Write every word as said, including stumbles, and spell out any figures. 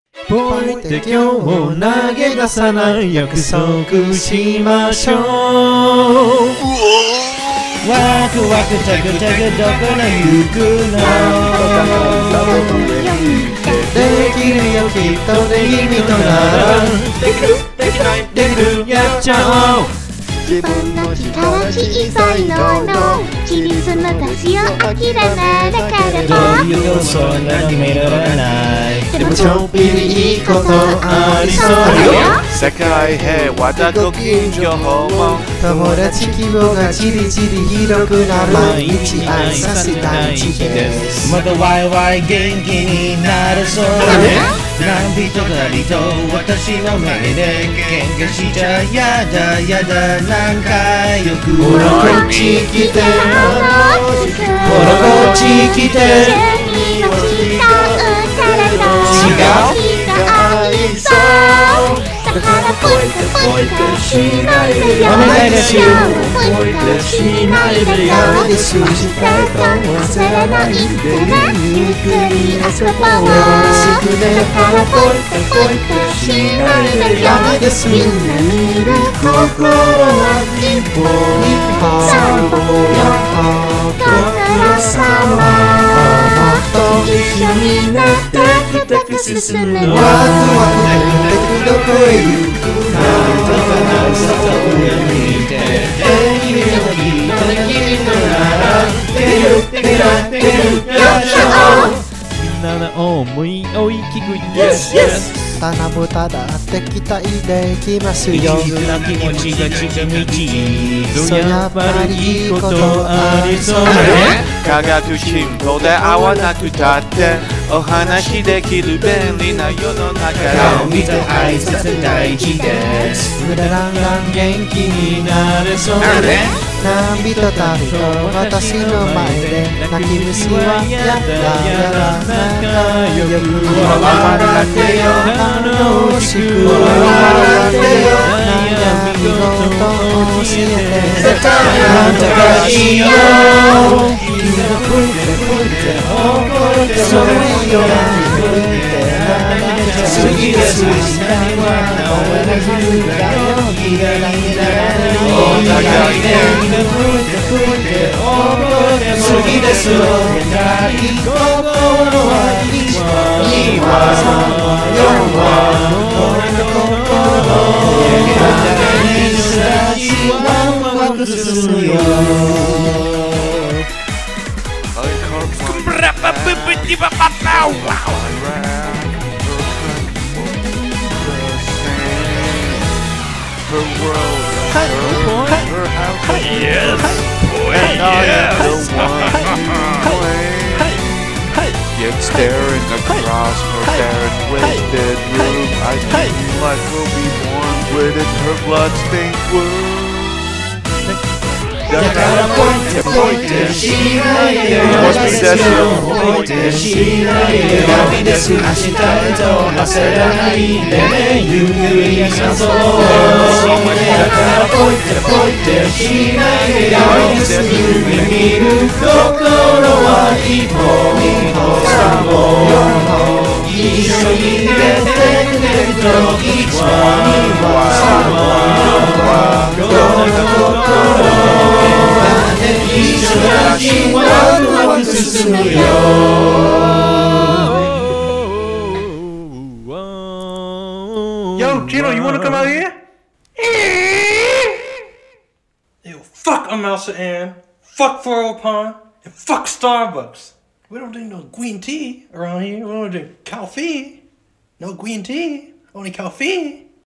ポイって今日も投げ出さない約束しましょう。ワクワクタクタクどこの行くの。できるよきっとできるとならできるできないできるやっちゃおう。 自分の力小さいのの自立の私を諦めなだからどういうそんなに目立たない。でもちょっぴりいいことありそうよ。 世界平和だご近所訪問。 友達希望がじりじり広くなる毎日愛させたい日です。またワイワイ元気になるそうね。何人かりと私の前で喧嘩しちゃやだやだなんかよくほらこっち来てほらこっち来て違うだからポイってポイってしないでよお願いですよポイってしないでよダメですしたいと忘れないでねゆっくり遊ぼうよろしくねだからポイってポイってしないでよダメですみんな見る心は一歩一歩三歩四歩ご苦労様と一緒になってテクテク進むのワクワクテクテクどこへ行くのなんとかなる外上見てできるよきっとできるのならできるできるできるやっちゃおう。みんなの思い大きく Yes Yes 棚ぼただって期待できますよ。一途な気持ちが近道そうやっぱりいいことありそうね。 科学進歩で会わなくたってお話できる便利な世の中で顔見て挨拶大事です。無駄ランラン元気になれそうね。何人たりと私の前で泣き虫はやだやだ仲良く笑ってよ楽しく笑ってよ悩み事教えて絶対あんたがいいよ君が吹いて吹いて怒ってそれ以上に吹いて好きです何は直れなくだよ気が気にならないお互いで好きですよ心は一二は四は俺の心にすらワクワクするよ。 Her world, her, her house, her yes, and I am the one yet staring across her bare and twisted room. I feel like we'll be born within her blood-stained womb. だからポイってポイってしないでよポイってしないでよダメです明日へと焦らないでねゆっくり遊ぼうだからポイってポイってしないでよ夢見る心は一歩一歩三歩四歩一緒に出てくれると一歩二歩三歩四歩どんな心一緒だけワクワク進むよ。 Yo, Chino, you wanna come out here? Yo, fuck Amalsa Ann, fuck four oh Pond, and fuck Starbucks. We don't drink no green tea around here. We don't drink coffee. No green tea, only coffee.